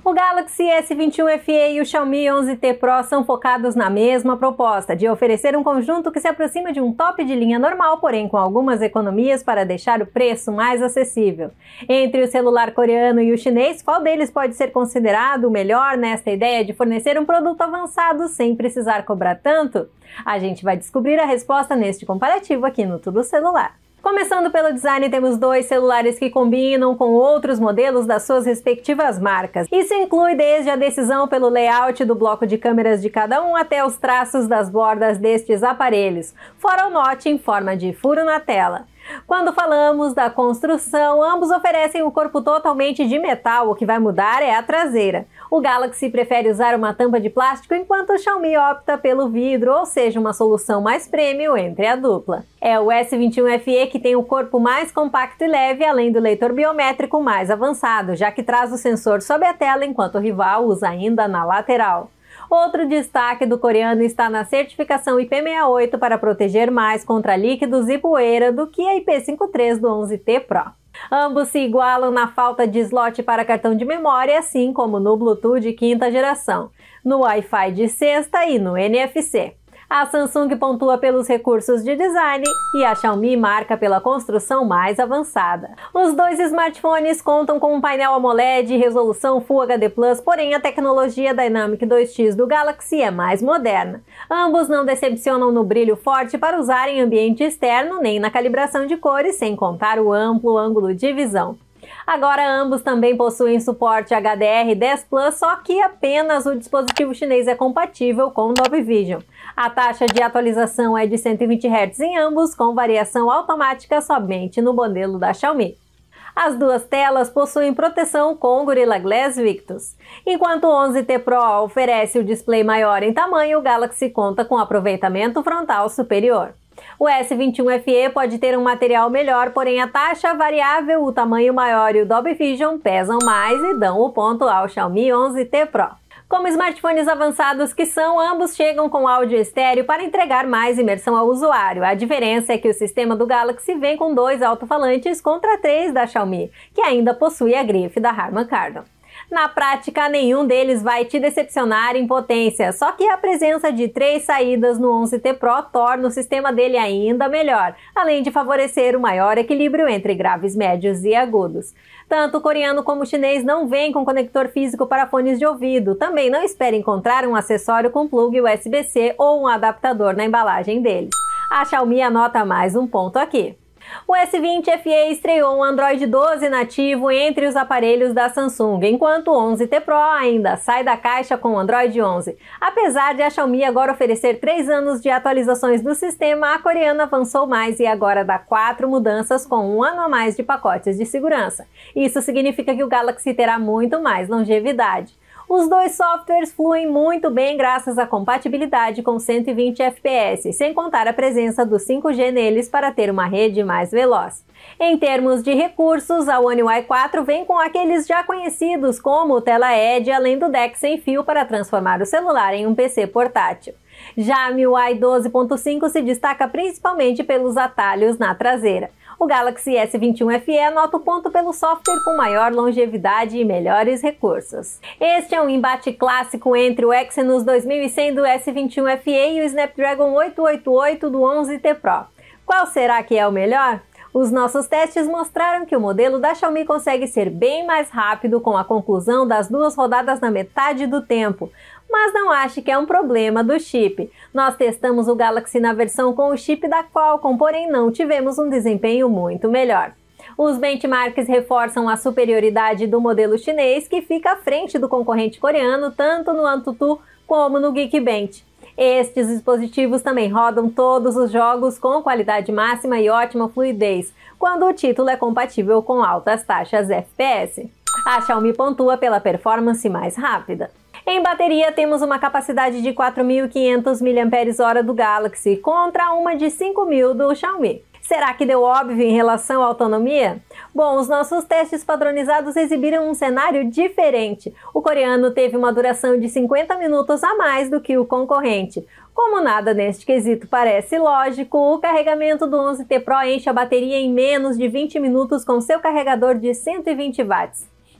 O Galaxy S21 FE e o Xiaomi 11T Pro são focados na mesma proposta, de oferecer um conjunto que se aproxima de um top de linha normal, porém com algumas economias para deixar o preço mais acessível. Entre o celular coreano e o chinês, qual deles pode ser considerado o melhor nesta ideia de fornecer um produto avançado sem precisar cobrar tanto? A gente vai descobrir a resposta neste comparativo aqui no Tudo Celular. Começando pelo design, temos dois celulares que combinam com outros modelos das suas respectivas marcas. Isso inclui desde a decisão pelo layout do bloco de câmeras de cada um até os traços das bordas destes aparelhos, fora o notch em forma de furo na tela. Quando falamos da construção, ambos oferecem um corpo totalmente de metal, o que vai mudar é a traseira. O Galaxy prefere usar uma tampa de plástico, enquanto o Xiaomi opta pelo vidro, ou seja, uma solução mais premium entre a dupla. É o S21 FE que tem o corpo mais compacto e leve, além do leitor biométrico mais avançado, já que traz o sensor sob a tela, enquanto o rival usa ainda na lateral. Outro destaque do coreano está na certificação IP68 para proteger mais contra líquidos e poeira do que a IP53 do 11T Pro. Ambos se igualam na falta de slot para cartão de memória, assim como no Bluetooth de quinta geração, no Wi-Fi de sexta e no NFC. A Samsung pontua pelos recursos de design e a Xiaomi marca pela construção mais avançada. Os dois smartphones contam com um painel AMOLED e resolução Full HD+, porém a tecnologia Dynamic 2X do Galaxy é mais moderna. Ambos não decepcionam no brilho forte para usar em ambiente externo, nem na calibração de cores, sem contar o amplo ângulo de visão. Agora ambos também possuem suporte HDR10+, só que apenas o dispositivo chinês é compatível com o Dolby Vision. A taxa de atualização é de 120 Hz em ambos, com variação automática somente no modelo da Xiaomi. As duas telas possuem proteção com Gorilla Glass Victus. Enquanto o 11T Pro oferece o display maior em tamanho, o Galaxy conta com aproveitamento frontal superior. O S21 FE pode ter um material melhor, porém a taxa variável, o tamanho maior e o Dolby Vision pesam mais e dão o ponto ao Xiaomi 11T Pro. Como smartphones avançados que são, ambos chegam com áudio estéreo para entregar mais imersão ao usuário. A diferença é que o sistema do Galaxy vem com 2 alto-falantes contra 3 da Xiaomi, que ainda possui a grife da Harman Kardon. Na prática, nenhum deles vai te decepcionar em potência, só que a presença de 3 saídas no 11T Pro torna o sistema dele ainda melhor, além de favorecer o maior equilíbrio entre graves, médios e agudos. Tanto o coreano como o chinês não vêm com conector físico para fones de ouvido, também não espere encontrar um acessório com plug USB-C ou um adaptador na embalagem deles. A Xiaomi anota mais um ponto aqui. O S20 FE estreou um Android 12 nativo entre os aparelhos da Samsung, enquanto o 11T Pro ainda sai da caixa com o Android 11. Apesar de a Xiaomi agora oferecer 3 anos de atualizações do sistema, a coreana avançou mais e agora dá 4 mudanças com 1 ano a mais de pacotes de segurança. Isso significa que o Galaxy terá muito mais longevidade. Os dois softwares fluem muito bem graças à compatibilidade com 120 FPS, sem contar a presença do 5G neles para ter uma rede mais veloz. Em termos de recursos, a One UI 4 vem com aqueles já conhecidos como o Tela Edge, além do DeX sem fio para transformar o celular em um PC portátil. Já a MIUI 12.5 se destaca principalmente pelos atalhos na traseira. O Galaxy S21 FE anota o ponto pelo software com maior longevidade e melhores recursos. Este é um embate clássico entre o Exynos 2100 do S21 FE e o Snapdragon 888 do 11T Pro. Qual será que é o melhor? Os nossos testes mostraram que o modelo da Xiaomi consegue ser bem mais rápido com a conclusão das 2 rodadas na metade do tempo. Mas não ache que é um problema do chip. Nós testamos o Galaxy na versão com o chip da Qualcomm, porém não tivemos um desempenho muito melhor. Os benchmarks reforçam a superioridade do modelo chinês, que fica à frente do concorrente coreano tanto no AnTuTu como no Geekbench. Estes dispositivos também rodam todos os jogos com qualidade máxima e ótima fluidez, quando o título é compatível com altas taxas FPS. A Xiaomi pontua pela performance mais rápida. Em bateria, temos uma capacidade de 4.500 mAh do Galaxy contra uma de 5.000 do Xiaomi. Será que deu óbvio em relação à autonomia? Bom, os nossos testes padronizados exibiram um cenário diferente. O coreano teve uma duração de 50 minutos a mais do que o concorrente. Como nada neste quesito parece lógico, o carregamento do 11T Pro enche a bateria em menos de 20 minutos com seu carregador de 120 watts.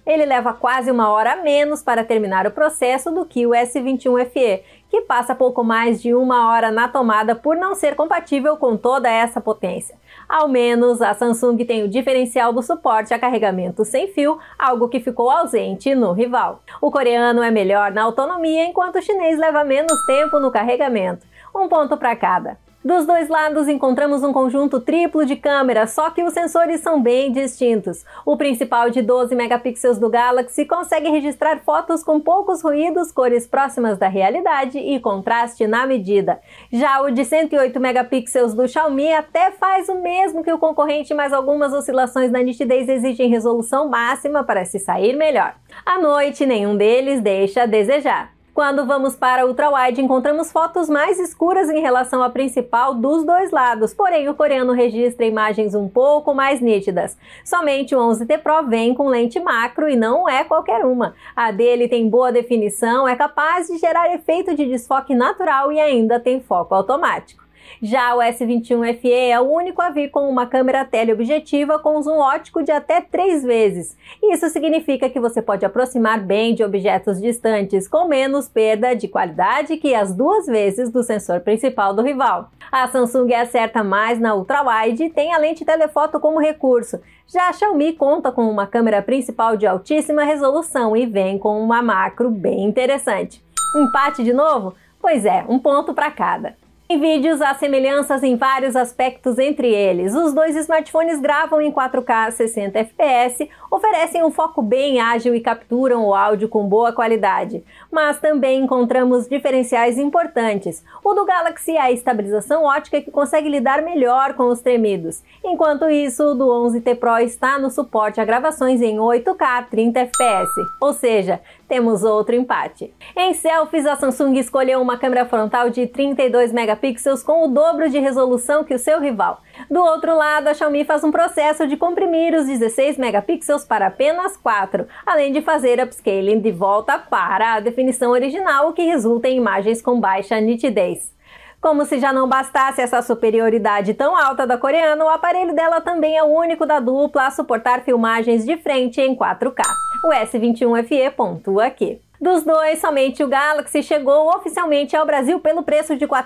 Ele leva quase 1 hora a menos para terminar o processo do que o S21 FE, que passa pouco mais de 1 hora na tomada por não ser compatível com toda essa potência. Ao menos a Samsung tem o diferencial do suporte a carregamento sem fio, algo que ficou ausente no rival. O coreano é melhor na autonomia, enquanto o chinês leva menos tempo no carregamento. Um ponto para cada. Dos dois lados encontramos um conjunto triplo de câmeras, só que os sensores são bem distintos. O principal de 12 megapixels do Galaxy consegue registrar fotos com poucos ruídos, cores próximas da realidade e contraste na medida. Já o de 108 megapixels do Xiaomi até faz o mesmo que o concorrente, mas algumas oscilações na nitidez exigem resolução máxima para se sair melhor. À noite, nenhum deles deixa a desejar. Quando vamos para a ultrawide, encontramos fotos mais escuras em relação à principal dos dois lados, porém o coreano registra imagens um pouco mais nítidas. Somente o 11T Pro vem com lente macro e não é qualquer uma. A dele tem boa definição, é capaz de gerar efeito de desfoque natural e ainda tem foco automático. Já o S21 FE é o único a vir com uma câmera teleobjetiva com zoom óptico de até 3 vezes. Isso significa que você pode aproximar bem de objetos distantes, com menos perda de qualidade que as 2 vezes do sensor principal do rival. A Samsung acerta mais na ultrawide e tem a lente telefoto como recurso. Já a Xiaomi conta com uma câmera principal de altíssima resolução e vem com uma macro bem interessante. Empate de novo? Pois é, um ponto para cada. Em vídeos, há semelhanças em vários aspectos entre eles. Os dois smartphones gravam em 4K 60 fps, oferecem um foco bem ágil e capturam o áudio com boa qualidade. Mas também encontramos diferenciais importantes. O do Galaxy é a estabilização ótica que consegue lidar melhor com os tremidos. Enquanto isso, o do 11T Pro está no suporte a gravações em 8K 30 fps. Ou seja, temos outro empate. Em selfies, a Samsung escolheu uma câmera frontal de 32 megapixels com o dobro de resolução que o seu rival. Do outro lado, a Xiaomi faz um processo de comprimir os 16 megapixels para apenas 4, além de fazer upscaling de volta para a definição original, o que resulta em imagens com baixa nitidez. Como se já não bastasse essa superioridade tão alta da coreana, o aparelho dela também é o único da dupla a suportar filmagens de frente em 4K. O S21 FE pontua aqui. Dos dois, somente o Galaxy chegou oficialmente ao Brasil pelo preço de R$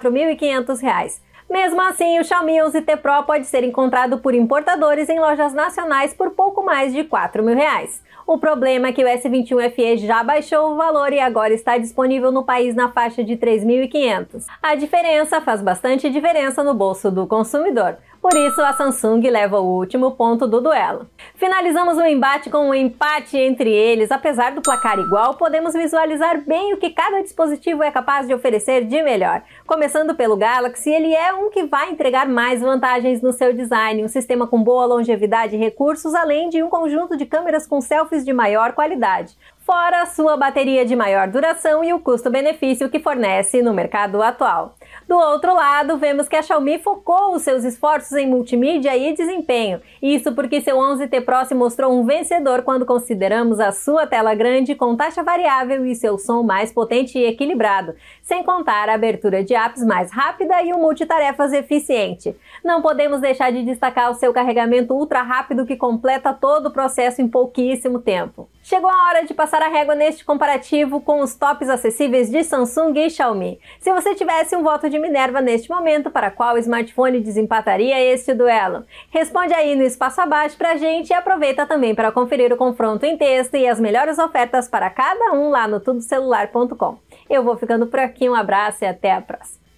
4.500. Mesmo assim, o Xiaomi 11T Pro pode ser encontrado por importadores em lojas nacionais por pouco mais de R$ 4.000. O problema é que o S21 FE já baixou o valor e agora está disponível no país na faixa de R$ 3.500. A diferença faz bastante diferença no bolso do consumidor. Por isso, a Samsung leva o último ponto do duelo. Finalizamos o embate com um empate entre eles. Apesar do placar igual, podemos visualizar bem o que cada dispositivo é capaz de oferecer de melhor. Começando pelo Galaxy, ele é um que vai entregar mais vantagens no seu design, um sistema com boa longevidade e recursos, além de um conjunto de câmeras com selfies de maior qualidade. Fora sua bateria de maior duração e o custo-benefício que fornece no mercado atual. Do outro lado, vemos que a Xiaomi focou os seus esforços em multimídia e desempenho. Isso porque seu 11T Pro se mostrou um vencedor quando consideramos a sua tela grande com taxa variável e seu som mais potente e equilibrado, sem contar a abertura de apps mais rápida e o multitarefas eficiente. Não podemos deixar de destacar o seu carregamento ultra rápido que completa todo o processo em pouquíssimo tempo. Chegou a hora de passar a régua neste comparativo com os tops acessíveis de Samsung e Xiaomi. Se você tivesse um voto de Minerva neste momento, para qual smartphone desempataria este duelo? Responde aí no espaço abaixo pra gente e aproveita também para conferir o confronto em texto e as melhores ofertas para cada um lá no tudocelular.com. Eu vou ficando por aqui, um abraço e até a próxima.